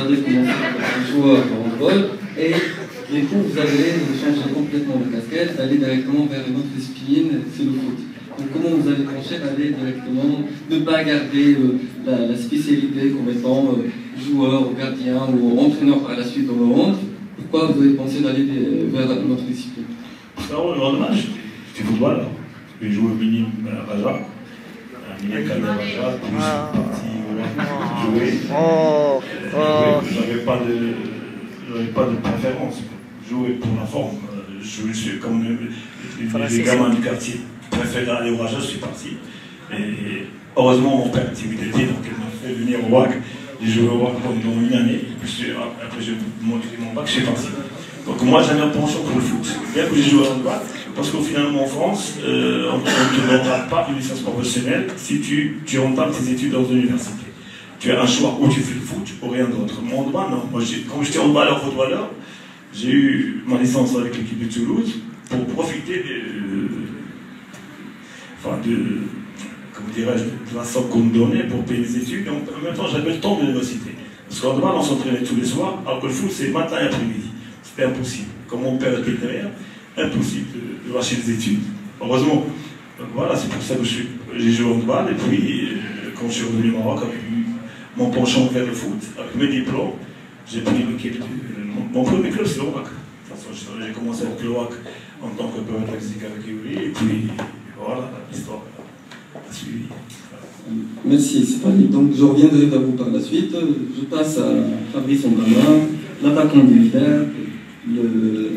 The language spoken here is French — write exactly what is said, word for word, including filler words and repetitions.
avez commencé comme joueur de handball et du coup vous avez changé complètement de casquette, d'aller directement vers une autre discipline, c'est le foot. Donc comment vous avez pensé d'aller directement, ne pas garder euh, la, la spécialité comme étant euh, joueur ou gardien ou entraîneur par la suite au hand? Pourquoi vous avez pensé d'aller vers une autre discipline? Non, le lendemain, j'étais football. J'ai joué au mini Raja, un mini cadre Raja, plus petit, voilà, jouer. J'avais pas de, j'avais pas de préférence. Jouer pour la forme. Je suis comme les, les gamins du quartier préféraient aller au Raja, je suis parti. Et heureusement, mon père était militaire, donc il m'a fait venir au W A C. J'ai joué au W A C pendant une année. Puis après, j'ai monté mon bac, je suis parti. Donc moi, j'avais un penchant pour le foot. Bien que j'ai joué au handball, parce qu'au final, en France, euh, on ne te donnera pas une licence professionnelle si tu, tu entames tes études dans une université. Tu as un choix, où tu fais le foot ou rien d'autre. Mon handball, non. Moi, comme j'étais handballeur, footballeur, j'ai eu ma licence avec l'équipe de Toulouse pour profiter de, enfin de, comment dirais-je, de la somme qu'on me donnait pour payer les études. Et en même temps, j'avais le temps de l'université. Parce qu'en handball, on s'entraînait tous les soirs, alors que le foot, c'est matin et après-midi. C'était impossible. Comme mon père était derrière, impossible de, de lâcher les études. Heureusement. Donc voilà, c'est pour ça que j'ai joué au handball. Et puis, euh, quand je suis revenu au Maroc, avec mon penchant vers le foot, avec mes diplômes, j'ai pris l'équipe. Mon premier club, c'est le W A C. J'ai commencé avec le W A C en tant que poète lexical avec Yuri. Et puis, voilà, l'histoire a suivi. Merci, c'est pas libre. Donc je reviendrai vers vous par la suite. Je passe à Fabrice Ondana, l'attaquant militaire, le